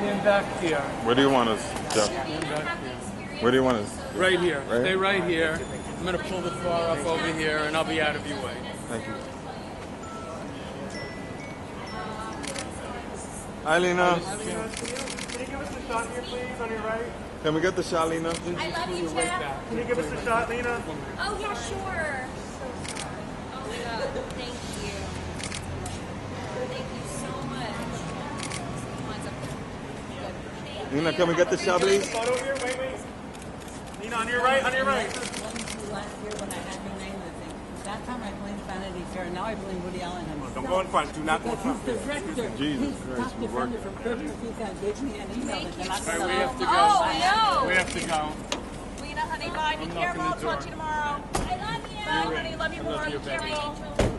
Stand back here. Where do you want us, Jeff? Stand back here. Where do you want us? Right here. Right? Stay right here. I'm going to pull the bar up over here, and I'll be out of your way. Thank you. Hi, Lena. Can you give us a shot here, please, on your right? Can we get the shot, Lena? I love you, Jeff. Can you give us a shot, Lena? Oh, yeah, sure. Oh, my God. Thank you. Thank you so much. Lena, can we get the shot, please? Photo here, wait. Lena, on your right, on your right. Last year when I had your name, I think. That time I blamed Vanity Fair. Now I blame Woody Allen. Don't go in front. Do not go in front. He's the director. Jesus He's Christ, top we work. defender from Curtis Pecan. Gave me an email that they're not All right, we going have to go. Oh, no. We have to go. Lena, honey, bye. Be I'm careful. knocking the I'll talk door. to you tomorrow. I love you. Bye, honey. Love you more. Be careful.